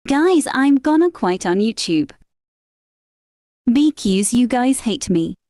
Guys, I'm gonna quit on YouTube. Because you guys hate me.